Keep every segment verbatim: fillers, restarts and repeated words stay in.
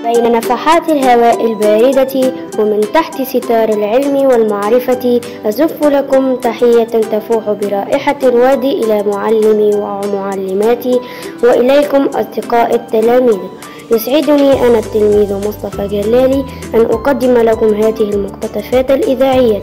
بين نفحات الهواء الباردة ومن تحت ستار العلم والمعرفة أزف لكم تحية تفوح برائحة الوادي إلى معلمي ومعلماتي وإليكم أصدقاء التلاميذ. يسعدني أنا التلميذ مصطفى جلالي أن أقدم لكم هذه المقتطفات الإذاعية.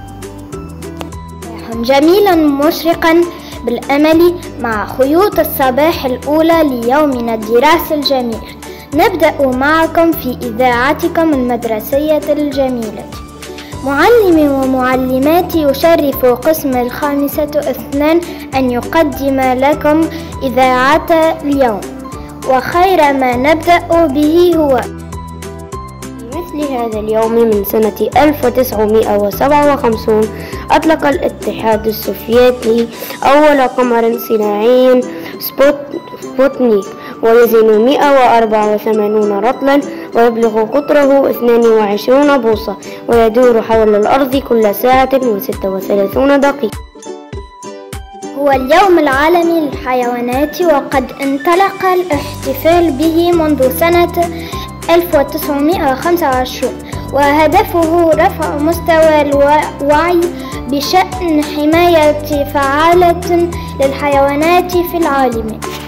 جميلا مشرقا بالأمل مع خيوط الصباح الأولى ليومنا الدراسي الجميل، نبدأ معكم في إذاعتكم المدرسية الجميلة. معلمي ومعلماتي يشرف قسم الخامسة اثنان أن يقدم لكم إذاعة اليوم، وخير ما نبدأ به هو مثل هذا اليوم من سنة ألف وتسعمائة وسبعة وخمسين أطلق الاتحاد السوفيتي أول قمر صناعي سبوتنيك، ويزن مئة وأربعة وثمانين رطلا ويبلغ قطره اثنين وعشرين بوصة، ويدور حول الأرض كل ساعة وستة وثلاثين دقيقة. هو اليوم العالمي للحيوانات، وقد انطلق الاحتفال به منذ سنة ألف وتسعمائة وخمسة وعشرين، وهدفه رفع مستوى الوعي بشأن حماية فعالة للحيوانات في العالم.